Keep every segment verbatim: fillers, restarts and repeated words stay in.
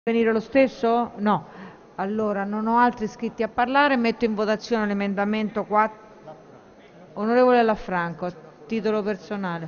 Venire lo stesso? No. Allora, non ho altri iscritti a parlare, metto in votazione l'emendamento quattro. Onorevole Lafranco, a titolo personale.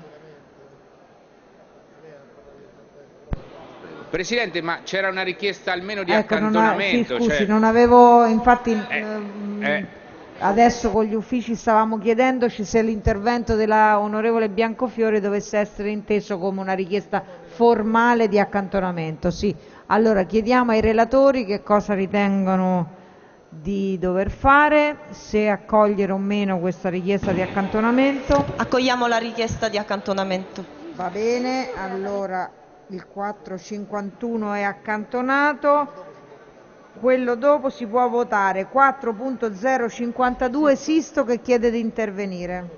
Presidente, ma c'era una richiesta almeno di Ecco, non ha, sì, accantonamento. scusi, Cioè, non avevo, infatti, eh, ehm, eh, adesso con gli uffici stavamo chiedendoci se l'intervento della onorevole Biancofiore dovesse essere inteso come una richiesta formale di accantonamento. Sì. Allora, chiediamo ai relatori che cosa ritengono di dover fare, se accogliere o meno questa richiesta di accantonamento. Accogliamo la richiesta di accantonamento. Va bene, allora il quattrocentocinquantuno è accantonato. Quello dopo si può votare. quattro punto zero cinquantadue Sisto che chiede di intervenire.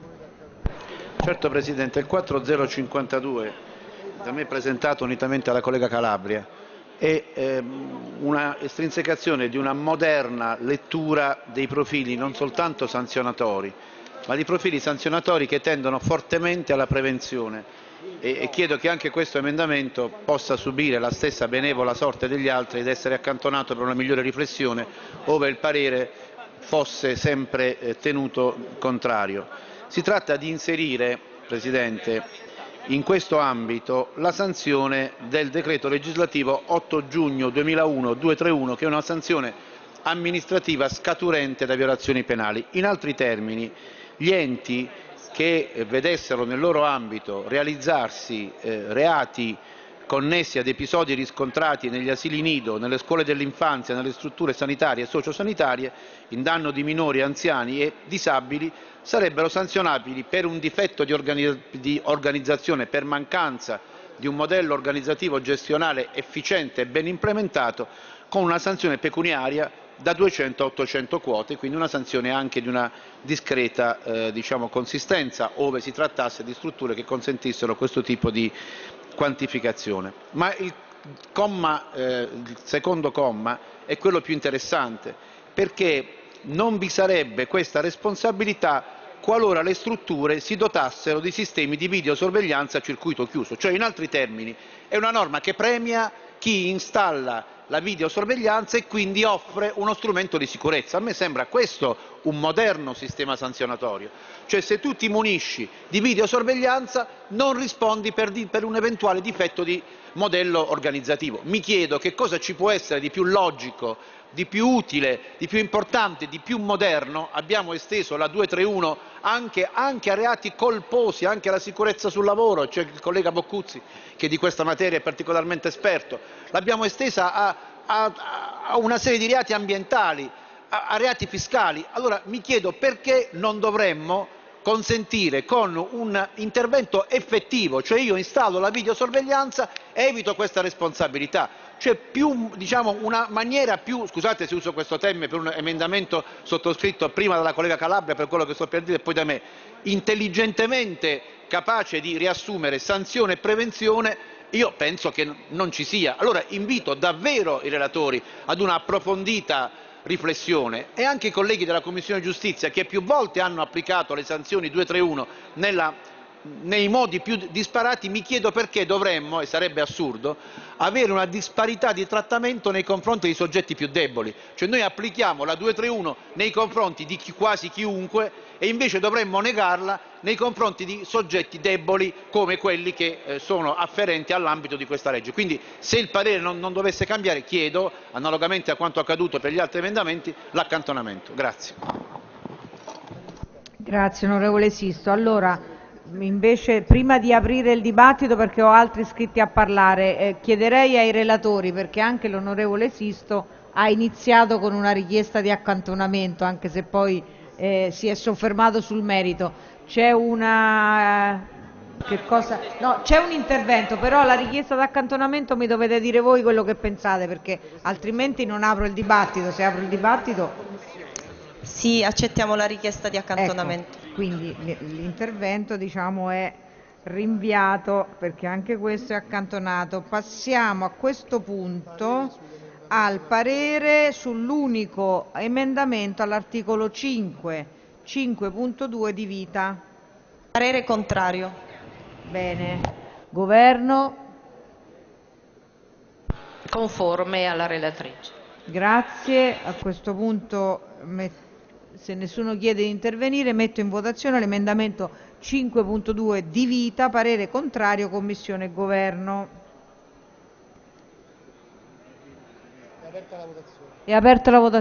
Certo Presidente, il quattrocentotantadue da me presentato unitamente alla collega Calabria è ehm, una estrinsecazione di una moderna lettura dei profili non soltanto sanzionatori, ma di profili sanzionatori che tendono fortemente alla prevenzione e, e chiedo che anche questo emendamento possa subire la stessa benevola sorte degli altri ed essere accantonato per una migliore riflessione ove il parere fosse sempre eh, tenuto contrario. Si tratta di inserire, Presidente, in questo ambito la sanzione del decreto legislativo otto giugno duemilauno duecentotrentuno, che è una sanzione amministrativa scaturente da violazioni penali. In altri termini, gli enti che vedessero nel loro ambito realizzarsi eh, reati connessi ad episodi riscontrati negli asili nido, nelle scuole dell'infanzia, nelle strutture sanitarie e sociosanitarie in danno di minori, anziani e disabili sarebbero sanzionabili per un difetto di, organi di organizzazione, per mancanza di un modello organizzativo gestionale efficiente e ben implementato, con una sanzione pecuniaria da duecento a ottocento quote, quindi una sanzione anche di una discreta eh, diciamo, consistenza, ove si trattasse di strutture che consentissero questo tipo di quantificazione. Ma il, comma, eh, il secondo comma è quello più interessante, perché non vi sarebbe questa responsabilità qualora le strutture si dotassero di sistemi di videosorveglianza a circuito chiuso. Cioè, in altri termini, è una norma che premia chi installa la videosorveglianza e quindi offre uno strumento di sicurezza. A me sembra questo un moderno sistema sanzionatorio. Cioè, se tu ti munisci di videosorveglianza non rispondi per, di, per un eventuale difetto di modello organizzativo. Mi chiedo che cosa ci può essere di più logico, di più utile, di più importante, di più moderno. Abbiamo esteso la duecentotrentuno anche, anche a reati colposi, anche alla sicurezza sul lavoro. C'è il collega Boccuzzi che di questa materia è particolarmente esperto. L'abbiamo estesa a, a, a una serie di reati ambientali, a, a reati fiscali. Allora mi chiedo perché non dovremmo consentire con un intervento effettivo, cioè io installo la videosorveglianza e evito questa responsabilità. Cioè più, diciamo, una maniera più, scusate se uso questo termine per un emendamento sottoscritto prima dalla collega Calabria per quello che sto per dire e poi da me, intelligentemente capace di riassumere sanzione e prevenzione, io penso che non ci sia. Allora invito davvero i relatori ad una approfondita riflessione e anche i colleghi della Commissione Giustizia che più volte hanno applicato le sanzioni duecentotrentuno nella, nei modi più disparati. Mi chiedo perché dovremmo, e sarebbe assurdo, avere una disparità di trattamento nei confronti dei soggetti più deboli. Cioè noi applichiamo la duecentotrentuno nei confronti di chi, quasi chiunque e invece dovremmo negarla nei confronti di soggetti deboli come quelli che eh, sono afferenti all'ambito di questa legge. Quindi se il parere non, non dovesse cambiare chiedo, analogamente a quanto accaduto per gli altri emendamenti, l'accantonamento. Grazie. Grazie onorevole Sisto. Allora, invece prima di aprire il dibattito, perché ho altri iscritti a parlare, eh, chiederei ai relatori, perché anche l'onorevole Sisto ha iniziato con una richiesta di accantonamento, anche se poi eh, si è soffermato sul merito. C'è una... Che cosa? No, c'è un intervento, però la richiesta d'accantonamento mi dovete dire voi quello che pensate, perché altrimenti non apro il dibattito. Se apro il dibattito... Sì, accettiamo la richiesta di accantonamento. Ecco, quindi l'intervento, diciamo, è rinviato perché anche questo è accantonato. Passiamo a questo punto al parere sull'unico emendamento all'articolo cinque, cinque punto due di Vita. Parere contrario. Bene. Governo? conforme alla relatrice. Grazie. A questo punto, se nessuno chiede di intervenire, metto in votazione l'emendamento cinque punto due di Vita, parere contrario, Commissione e Governo. È aperta la votazione. È aperta la votazione.